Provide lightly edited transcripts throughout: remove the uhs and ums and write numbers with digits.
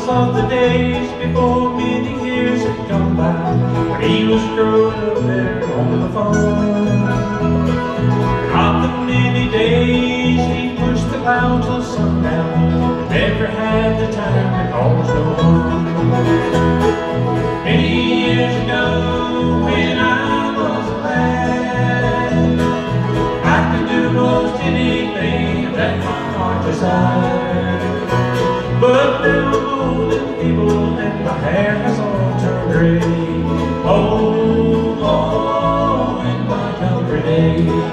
thoughts of the days before many years had gone by, when he was growing up there on the farm. Of the many days he pushed the plow till sundown, never had the time to cause no harm. Many years ago, when I was a lad, I could do most anything that my heart desired. But now I'm old and feeble, and my hair has all turned gray. Oh, oh, in my younger days.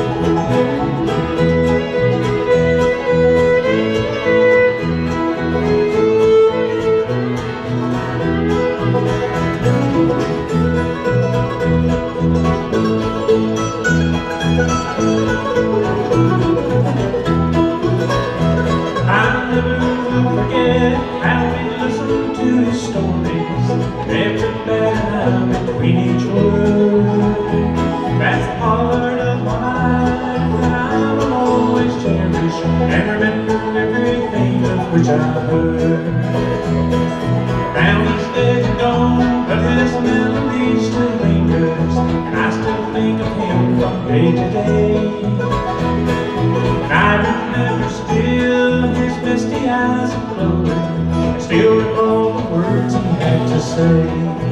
Between each word, that's part of my life that I will always cherish and remember everything of which I heard. Now he's dead and gone, but his melody still lingers, and I still think of him from day to day. And I remember still his misty eyes glowing, and still recall the words he had to say.